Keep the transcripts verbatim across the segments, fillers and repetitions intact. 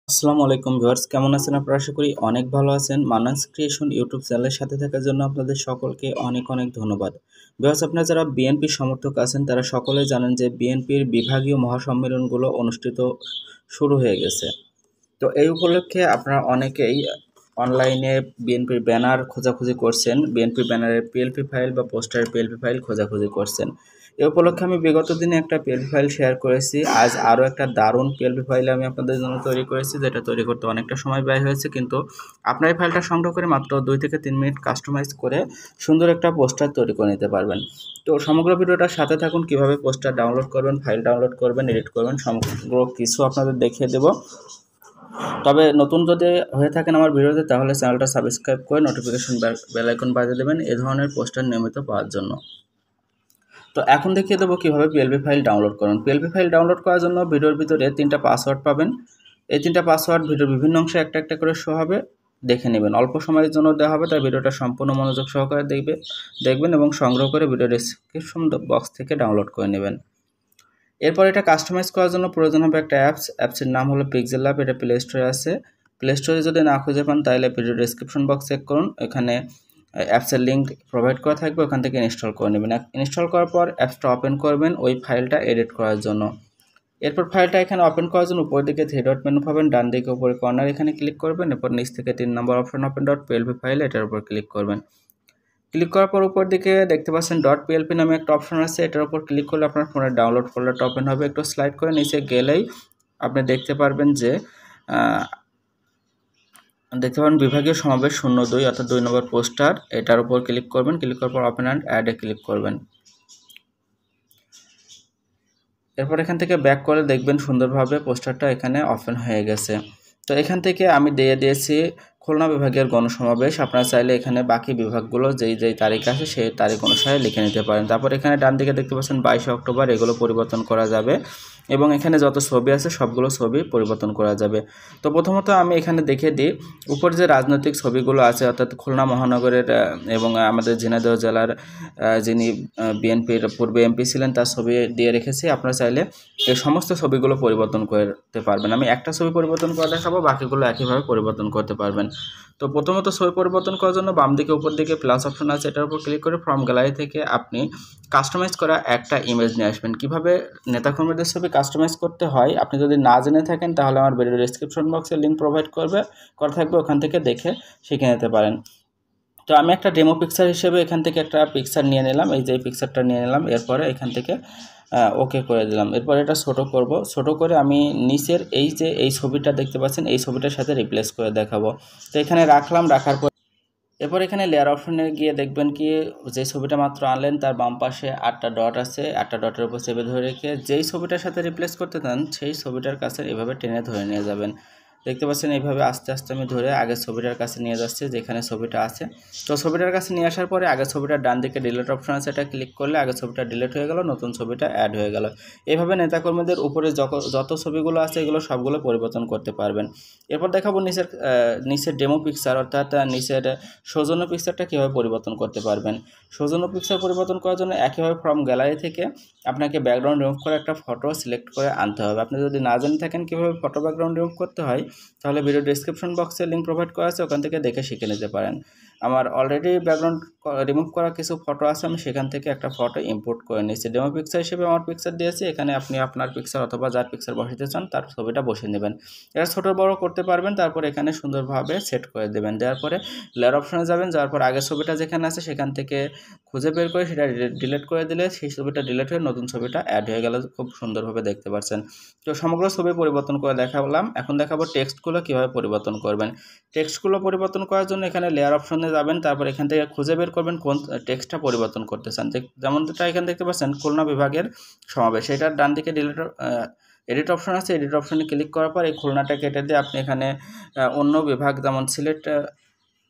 আসসালামু আলাইকুম ভিউয়ার্স, কেমন আছেন আপনারা? আশা করি অনেক ভালো আছেন। মান্নানস ক্রিয়েশন ইউটিউব চ্যানেলের সাথে থাকার জন্য আপনাদের সকলকে অনেক অনেক ধন্যবাদ। ভিউয়ার্স, আপনারা যারা বিএনপি সমর্থক আছেন তারা সকলেই জানেন যে বিএনপির বিভাগীয় মহাসম্মেলনগুলো অনুষ্ঠিত শুরু হয়ে গেছে। তো এই উপলক্ষে আপনারা অনেকেই অনলাইনে বিএনপির ব্যানার খোঁজাখুঁজি করছেন, বিএনপি ব্যানারের পিএলপি ফাইল বা পোস্টারের পিএলপি ফাইল খোঁজাখুঁজি করছেন। এই উপলক্ষে আমি বিগত দিনে একটা পিএলপি ফাইল শেয়ার করেছি। আজ আরও একটা দারুণ পিএলপি ফাইল আমি আপনাদের জন্য তৈরি করেছি, যেটা তৈরি করতে অনেকটা সময় ব্যয় হয়েছে, কিন্তু আপনার এই ফাইলটা সংগ্রহ করে মাত্র দুই থেকে তিন মিনিট কাস্টমাইজ করে সুন্দর একটা পোস্টার তৈরি করে নিতে পারবেন। তো সমগ্র ভিডিওটার সাথে থাকুন, কিভাবে পোস্টার ডাউনলোড করবেন, ফাইল ডাউনলোড করবেন, এডিট করবেন, সমগ্র কিছু আপনাদের দেখিয়ে দেব। তবে নতুন যদি হয়ে থাকেন আমার ভিডিওতে, তাহলে চ্যানেলটা সাবস্ক্রাইব করে নোটিফিকেশন বেল আইকন বাজিয়ে দেবেন এই ধরনের পোস্টার নিয়মিত পাওয়ার জন্য। তো এখন দেখিয়ে দেবো কীভাবে পিএলপি ফাইল ডাউনলোড করুন। পিএলপি ফাইল ডাউনলোড করার জন্য ভিডিওর ভিতরে তিনটা পাসওয়ার্ড পাবেন। এই তিনটা পাসওয়ার্ড ভিডিওর বিভিন্ন অংশে একটা একটা করে শো হবে, দেখে নেবেন। অল্প সময়ের জন্য দেওয়া হবে, তাই ভিডিওটা সম্পূর্ণ মনোযোগ সহকারে দেখবে দেখবেন এবং সংগ্রহ করে ভিডিও ডেসক্রিপশন বক্স থেকে ডাউনলোড করে নেবেন। এরপর এটা কাস্টমাইজ করার জন্য প্রয়োজন হবে একটা অ্যাপস। অ্যাপসের নাম হলো পিক্সেল ল্যাব। এটা প্লে স্টোরে আছে। প্লে স্টোরে যদি না খুঁজে পান তাহলে ভিডিও ডেসক্রিপশন বক্স চেক করুন, এখানে অ্যাপসের লিঙ্ক প্রোভাইড করা থাকবে, ওখান থেকে ইনস্টল করে নেবেন। ইনস্টল করার পর অ্যাপসটা ওপেন করবেন ওই ফাইলটা এডিট করার জন্য। এরপর ফাইলটা এখানে ওপেন করার জন্য উপর দিকে থ্রি ডট মেনু পাবেন, ডান দিকে উপরে কর্নার এখানে ক্লিক করবেন। এরপর নিচ থেকে তিন number option open dot PLP file, এটার উপর ক্লিক করবেন। ক্লিক করার পর উপর দিকে দেখতে পাচ্ছেন ডট পিএলপি নামে একটা অপশন আছে, এটার উপর ক্লিক করলে আপনার ফোনের ডাউনলোড ফোল্ডারটা ওপেন হবে। একটু স্লাইড করে নিচে গেলেই আপনি দেখতে পারবেন যে দেখতে পাবেন বিভাগীয় সমাবেশ শূন্য দুই অর্থাৎ দুই নম্বর পোস্টার, এটার উপর ক্লিক করবেন। ক্লিক করার পর ওপেন অ্যান্ড অ্যাডে ক্লিক করবেন। এরপর এখান থেকে ব্যাক করে দেখবেন সুন্দরভাবে পোস্টারটা এখানে ওপেন হয়ে গেছে। তো এখান থেকে আমি দিয়ে দিয়েছি খুলনা বিভাগের গণসমাবেশ। আপনারা চাইলে এখানে বাকি বিভাগগুলো যেই যেই তারিখ আছে সেই তারিখ অনুসারে লিখে নিতে পারেন। তারপর এখানে ডান দিকে দেখতে পাচ্ছেন বাইশে অক্টোবর, এগুলো পরিবর্তন করা যাবে এবং এখানে যত ছবি আছে সবগুলো ছবি পরিবর্তন করা যাবে। তো প্রথমত আমি এখানে দেখে দিই উপর যে রাজনৈতিক ছবিগুলো আছে, অর্থাৎ খুলনা মহানগরের এবং আমাদের ঝিনাইদহ জেলার যিনি বিএনপির পূর্বে এমপি ছিলেন তার ছবি দিয়ে রেখেছি। আপনারা চাইলে এই সমস্ত ছবিগুলো পরিবর্তন করতে পারবেন। আমি একটা ছবি পরিবর্তন করে দেখাবো, বাকিগুলো একইভাবে পরিবর্তন করতে পারবেন। তো প্রথমত ছবি পরিবর্তন করার জন্য বাম দিকে উপর দিকে প্লাস অপশন আছে, এটার উপর ক্লিক করে ফ্রম গ্যালারি থেকে আপনি কাস্টমাইজ করা একটা ইমেজ নিয়ে আসবেন। কীভাবে নেতাকর্মীদের ছবি কাস্টমাইজ করতে হয় আপনি যদি না জেনে থাকেন তাহলে আমার ভিডিও ডেসক্রিপশন বক্সে লিঙ্ক প্রোভাইড করবে করা থাকবে, ওখান থেকে দেখে শিখে নিতে পারেন। তো আমি একটা ডেমো পিকচার হিসেবে এখান থেকে একটা পিকচার নিয়ে নিলাম, এই যে এই পিকচারটা নিয়ে নিলাম। এরপরে এখান থেকে ওকে করে দিলাম। এরপর এটা ছোটো করব, ছোটো করে আমি নিচের এই যে এই ছবিটা দেখতে পাচ্ছেন এই ছবিটার সাথে রিপ্লেস করে দেখাবো। তো এখানে রাখলাম, রাখার পর এরপর এখানে লেয়ার অপশনে গিয়ে দেখবেন কি যে ছবিটা মাত্র আনলেন তার বাম পাশে আটটা ডট আছে, আটটা ডটের উপর চেপে ধরে রেখে যেই ছবিটার সাথে রিপ্লেস করতে চান সেই ছবিটার কাছে এভাবে টেনে ধরে নিয়ে যাবেন। দেখতে পাচ্ছেন এইভাবে আস্তে আস্তে আমি ধরে আগের ছবিটার কাছে নিয়ে যাচ্ছি যেখানে ছবিটা আছে। তো ছবিটার কাছে নিয়ে আসার পরে আগের ছবিটার ডান দিকে ডিলিট অপশন আছে, এটা ক্লিক করলে আগের ছবিটা ডিলিট হয়ে গেল, নতুন ছবিটা অ্যাড হয়ে গেল। এইভাবে নেতাকর্মীদের উপরে যত ছবিগুলো আছে এগুলো সবগুলো পরিবর্তন করতে পারবেন। এরপর দেখাবো নিচের নিচের ডেমো পিকচার অর্থাৎ নিচের সৌজন্য পিকচারটা কীভাবে পরিবর্তন করতে পারবেন। সৌজন্য পিকচার পরিবর্তন করার জন্য একইভাবে ফ্রম গ্যালারি থেকে আপনাকে ব্যাকগ্রাউন্ড রিমুভ করে একটা ফটো সিলেক্ট করে আনতে হবে। আপনি যদি না জেনে থাকেন কীভাবে ফটো ব্যাকগ্রাউন্ড রিমুভ করতে হয় তাহলে ভিডিও ডেসক্রিপশন বক্সে লিঙ্ক প্রোভাইড করা আছে, ওখান থেকে দেখে শিখে নিতে পারেন। আমার অলরেডি ব্যাকগ্রাউন্ড রিমুভ করা কিছু ফটো আছে, আমি সেখান থেকে একটা ফটো ইম্পোর্ট করে নিয়েছি। ডেমো পিকচার হিসেবে আমার পিকচার দিয়েছি, এখানে আপনি আপনার পিকচার অথবা যার পিকচার বসাতে চান তার ছবিটা বসিয়ে নেবেন। এটা ছোটো বড়ো করতে পারবেন। তারপর এখানে সুন্দরভাবে সেট করে দেবেন। দেওয়ার পরে লেয়ার অপশনে যাবেন, যাওয়ার পর আগের ছবিটা যেখানে আছে সেখান থেকে খুঁজে বের করে সেটা ডিলিট করে দিলে সেই ছবিটা ডিলিট হয়ে নতুন ছবিটা অ্যাড হয়ে গেল, খুব সুন্দরভাবে দেখতে পাচ্ছেন। তো সমগ্র ছবি পরিবর্তন করে দেখালাম। এখন দেখাবো টেক্সটগুলো কীভাবে পরিবর্তন করবেন। টেক্সটগুলো পরিবর্তন করার জন্য এখানে লেয়ার অপশনে যাবেন, তারপর এখান থেকে খুঁজে বের করবেন কোন টেক্সটটা পরিবর্তন করতে চান। যেমনটা এখানে দেখতে পাচ্ছেন খুলনা বিভাগের সমাবেশ, এটার ডান দিকে ডিলিট এডিট অপশন আছে, এডিট অপশনে ক্লিক করার পর এই খুলনাটা কেটে দিয়ে আপনি এখানে অন্য বিভাগ যেমন সিলেট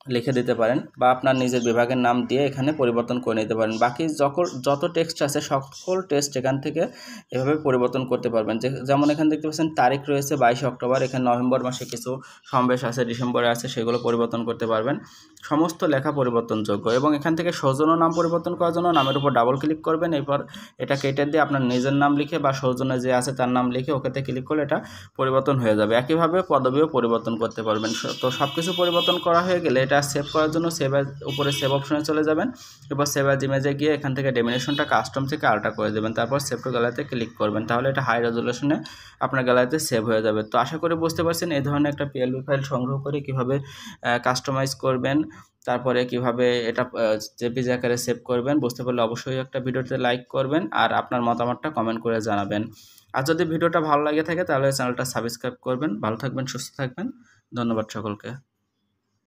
লিখে দিতে পারেন বা আপনার নিজের বিভাগের নাম দিয়ে এখানে পরিবর্তন করে নিতে পারেন। বাকি যত টেক্সট আছে সকল টেক্সট এখান থেকে এভাবে পরিবর্তন করতে পারবেন। যে যেমন এখানে দেখতে পাচ্ছেন তারিখ রয়েছে বাইশে অক্টোবর, এখানে নভেম্বর মাসে কিছু সমাবেশ আছে, ডিসেম্বরে আছে, সেগুলো পরিবর্তন করতে পারবেন। সমস্ত লেখা পরিবর্তনযোগ্য। এবং এখান থেকে সৌজন্য নাম পরিবর্তন করার জন্য নামের উপর ডাবল ক্লিক করবেন, এরপর এটা কেটে দিয়ে আপনার নিজের নাম লিখে বা সৌজন্য যে আছে তার নাম লিখে ওকেতে ক্লিক করলে এটা পরিবর্তন হয়ে যাবে। একইভাবে পদবিও পরিবর্তন করতে পারবেন। তো সব কিছু পরিবর্তন করা হয়ে গেলে এটা সেভ করার জন্য সেভ অ্যাজ উপরে সেভ অপশনে চলে যাবেন। এরপর সেভ অ্যাজ ইমেজে গিয়ে এখান থেকে ডেমিনেশনটা কাস্টম থেকে আলট্রা করে দেবেন, তারপর সেভ টু গ্যালারিতে ক্লিক করবেন। তাহলে এটা হাই রেজলিউশনে আপনার গ্যালারিতে সেভ হয়ে যাবে। তো আশা করি বুঝতে পারছেন এই ধরনের একটা পিএলবি ফাইল সংগ্রহ করে কীভাবে কাস্টমাইজ করবেন, তারপরে কিভাবে এটা জেপিজি আকারে সেভ করবেন। বুঝতে পারলে অবশ্যই একটা ভিডিওতে লাইক করবেন আর আপনার মতামতটা কমেন্ট করে জানাবেন। আর যদি ভিডিওটা ভালো লাগে থাকে তাহলে চ্যানেলটা সাবস্ক্রাইব করবেন। ভালো থাকবেন, সুস্থ থাকবেন। ধন্যবাদ সকলকে।